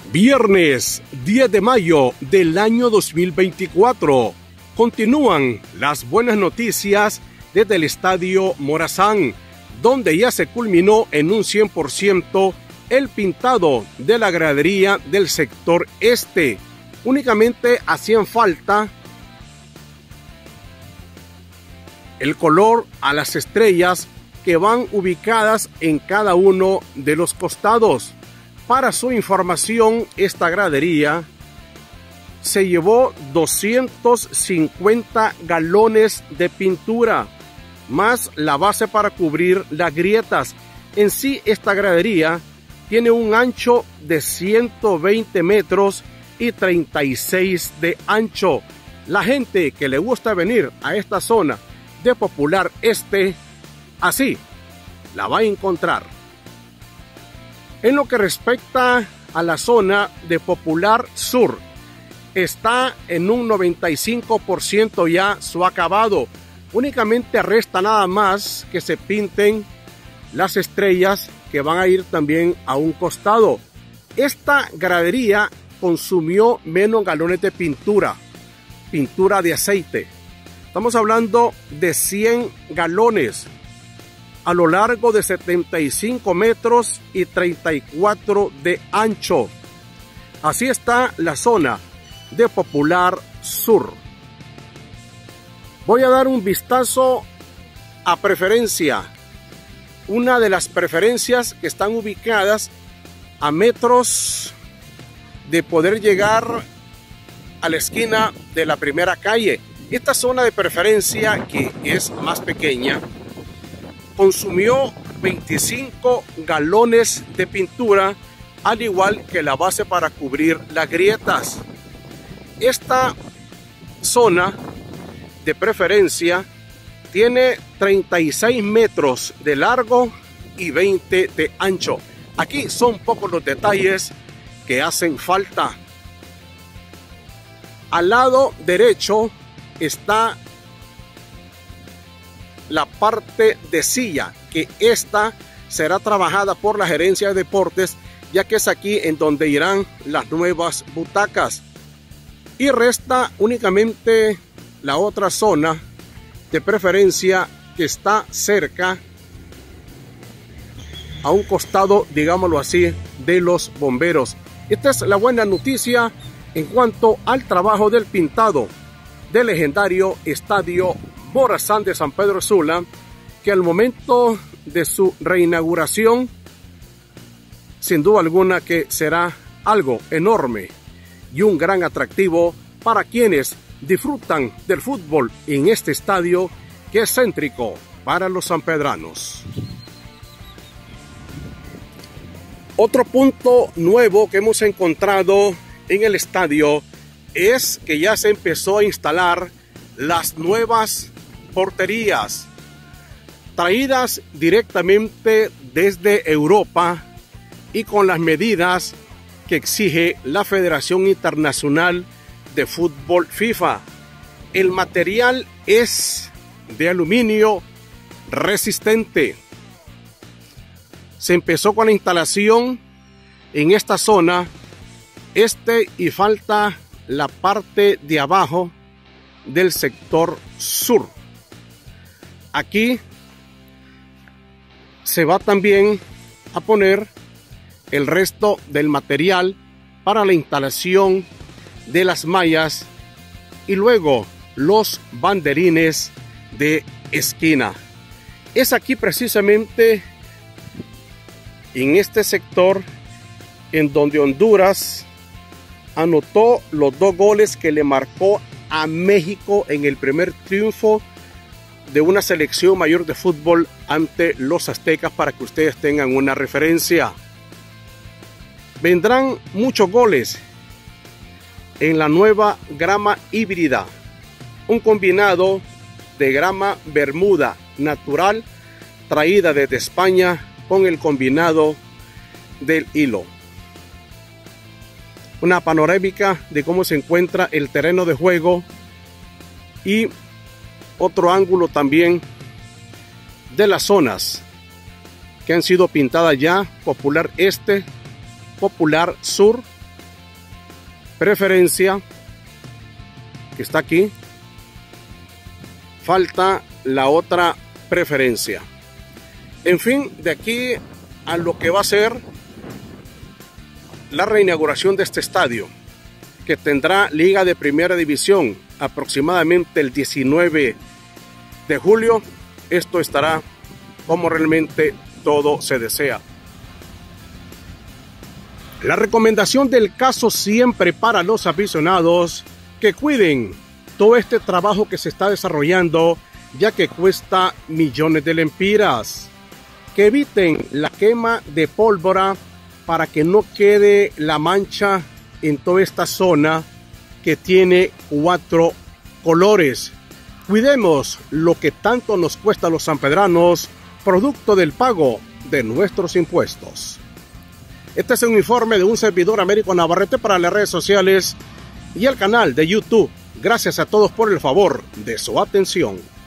Viernes 10 de mayo del año 2024. Continúan las buenas noticias desde el Estadio Morazán, donde ya se culminó en un 100% el pintado de la gradería del sector este. Únicamente hacían falta el color a las estrellas que van ubicadas en cada uno de los costados. Para su información, esta gradería se llevó 250 galones de pintura, más la base para cubrir las grietas. En sí, esta gradería tiene un ancho de 120 metros y 36 de ancho. La gente que le gusta venir a esta zona de Popular Este, así la va a encontrar. En lo que respecta a la zona de Popular Sur, está en un 95% ya su acabado. Únicamente resta nada más que se pinten las estrellas que van a ir también a un costado. Esta gradería consumió menos galones de pintura de aceite. Estamos hablando de 100 galones a lo largo de 75 metros y 34 de ancho. Así está la zona de Popular Sur. Voy a dar un vistazo a preferencia. Una de las preferencias que están ubicadas a metros de poder llegar a la esquina de la primera calle. Esta zona de preferencia, que es más pequeña, consumió 25 galones de pintura, al igual que la base para cubrir las grietas. Esta zona de preferencia tiene 36 metros de largo y 20 de ancho. Aquí son pocos los detalles que hacen falta. Al lado derecho está la parte de silla, que esta será trabajada por la gerencia de deportes, ya que es aquí en donde irán las nuevas butacas. Y resta únicamente la otra zona de preferencia que está cerca, a un costado, digámoslo así, de los bomberos. Esta es la buena noticia en cuanto al trabajo del pintado del legendario Estadio Morazán de San Pedro Sula, que al momento de su reinauguración, sin duda alguna que será algo enorme y un gran atractivo para quienes disfrutan del fútbol en este estadio que es céntrico para los sanpedranos. Otro punto nuevo que hemos encontrado en el estadio es que ya se empezó a instalar las nuevas porterías traídas directamente desde Europa y con las medidas que exige la Federación Internacional de Fútbol FIFA. El material es de aluminio resistente. Se empezó con la instalación en esta zona este y falta la parte de abajo del sector sur. Aquí se va también a poner el resto del material para la instalación de las mallas y luego los banderines de esquina. Es aquí precisamente en este sector en donde Honduras anotó los 2 goles que le marcó a México en el primer triunfo de una selección mayor de fútbol ante los aztecas, para que ustedes tengan una referencia. Vendrán muchos goles en la nueva grama híbrida, un combinado de grama bermuda natural traída desde España con el combinado del hilo. Una panorámica de cómo se encuentra el terreno de juego y otro ángulo también de las zonas que han sido pintadas ya: Popular Este, Popular Sur preferencia que está aquí. Falta la otra preferencia. En fin, de aquí a lo que va a ser la reinauguración de este estadio, que tendrá liga de primera división aproximadamente el 19 de julio, esto estará como realmente todo se desea. La recomendación del caso siempre para los aficionados: que cuiden todo este trabajo que se está desarrollando, ya que cuesta millones de lempiras. Que eviten la quema de pólvora para que no quede la mancha en toda esta zona que tiene 4 colores. Cuidemos lo que tanto nos cuesta a los sanpedranos, producto del pago de nuestros impuestos. Este es un informe de un servidor, Américo Navarrete, para las redes sociales y el canal de YouTube. Gracias a todos por el favor de su atención.